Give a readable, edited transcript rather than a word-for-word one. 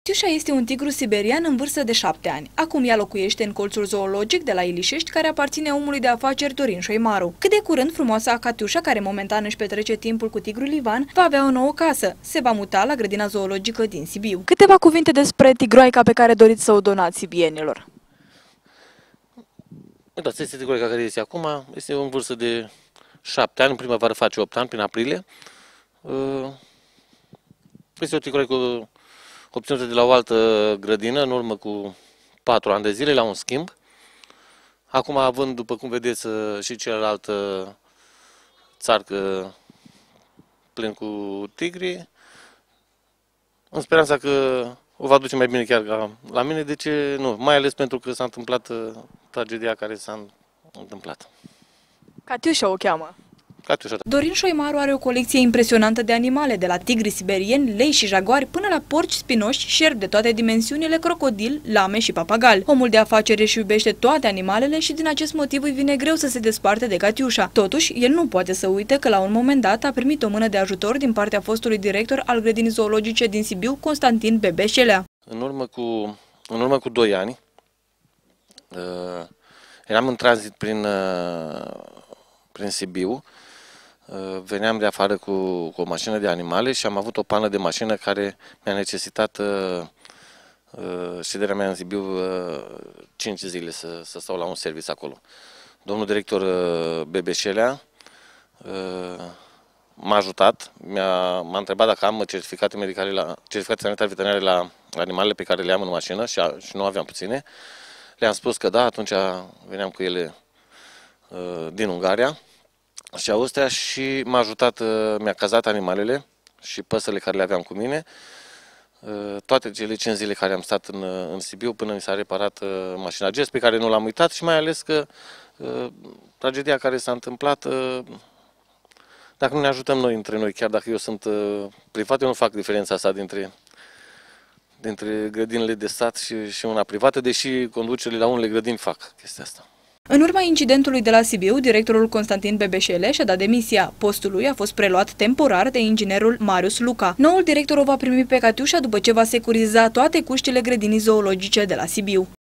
Catiușa este un tigru siberian în vârstă de 7 ani. Acum ea locuiește în colțul zoologic de la Ilișești, care aparține omului de afaceri Dorin Șoimaru. Cât de curând, frumoasa Catiușa, care momentan își petrece timpul cu tigrul Ivan, va avea o nouă casă. Se va muta la grădina zoologică din Sibiu. Câteva cuvinte despre tigroaica pe care doriți să o donați sibienilor. Uitați, este tigroaica care este acum, este în vârstă de 7 ani, în primăvară face 8 ani, prin aprilie. Este o tigroaică obținută de la o altă grădină, în urmă cu 4 ani de zile, la un schimb. Acum, având, după cum vedeți, și celălaltă țarcă plin cu tigri, în speranța că o va duce mai bine chiar ca la mine, de ce nu? Mai ales pentru că s-a întâmplat tragedia care s-a întâmplat. Catiușa o cheamă. Catiușa. Dorin Șoimaru are o colecție impresionantă de animale, de la tigri siberieni, lei și jaguari, până la porci spinoși, șerpi de toate dimensiunile, crocodil, lame și papagal. Omul de afaceri își iubește toate animalele și din acest motiv îi vine greu să se desparte de Catiușa. Totuși, el nu poate să uite că la un moment dat a primit o mână de ajutor din partea fostului director al grădinii zoologice din Sibiu, Constantin Bebeșelea. În urmă cu 2 ani, eram în tranzit prin Sibiu. Veneam de afară cu o mașină de animale și am avut o pană de mașină care mi-a necesitat șederea mea în Sibiu 5 zile să stau la un serviciu acolo. Domnul director Bebeșelea m-a ajutat, m-a întrebat dacă am certificate sanitare veterinare la animalele pe care le am în mașină și nu aveam puține. Le-am spus că da, atunci veneam cu ele din Ungaria și Austria și m-a ajutat, mi-a cazat animalele și păsările care le aveam cu mine, toate cele 5 zile care am stat în Sibiu până mi s-a reparat mașina, gest pe care nu l-am uitat și mai ales că tragedia care s-a întâmplat, dacă nu ne ajutăm noi între noi, chiar dacă eu sunt privat, eu nu fac diferența asta dintre grădinile de stat și una privată, deși conducerile la unele grădini fac chestia asta. În urma incidentului de la Sibiu, directorul Constantin Bebeșele și-a dat demisia. Postul lui a fost preluat temporar de inginerul Marius Luca. Noul director o va primi pe Catiușa după ce va securiza toate cuștile grădinii zoologice de la Sibiu.